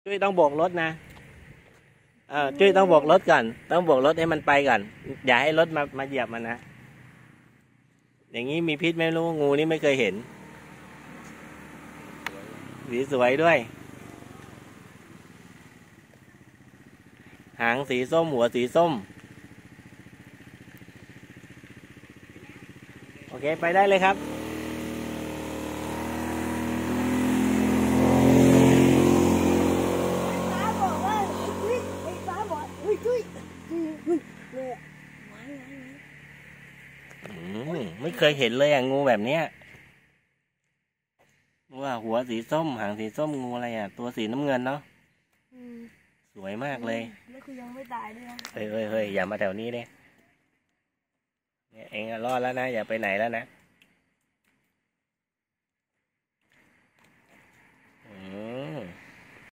จุ้ยต้องโบกรถนะจุ้ยต้องโบกรถก่อนต้องโบกรถให้มันไปก่อนอย่าให้รถมาเหยียบมันนะอย่างนี้มีพิษไม่รู้งูนี่ไม่เคยเห็นสีสวยด้วยหางสีส้มหัวสีส้มโอเคไปได้เลยครับไม่เคยเห็นเลยงูแบบเนี้ยว่าหัวสีส้มหางสีส้มงูอะไรตัวสีน้ำเงินเนาะสวยมากเลยแล้วคือยังไม่ตายด้วยนะเฮ้ยอย่ามาแถวนี้เนี่ยเองรอดแล้วนะอย่าไปไหนแล้วนะ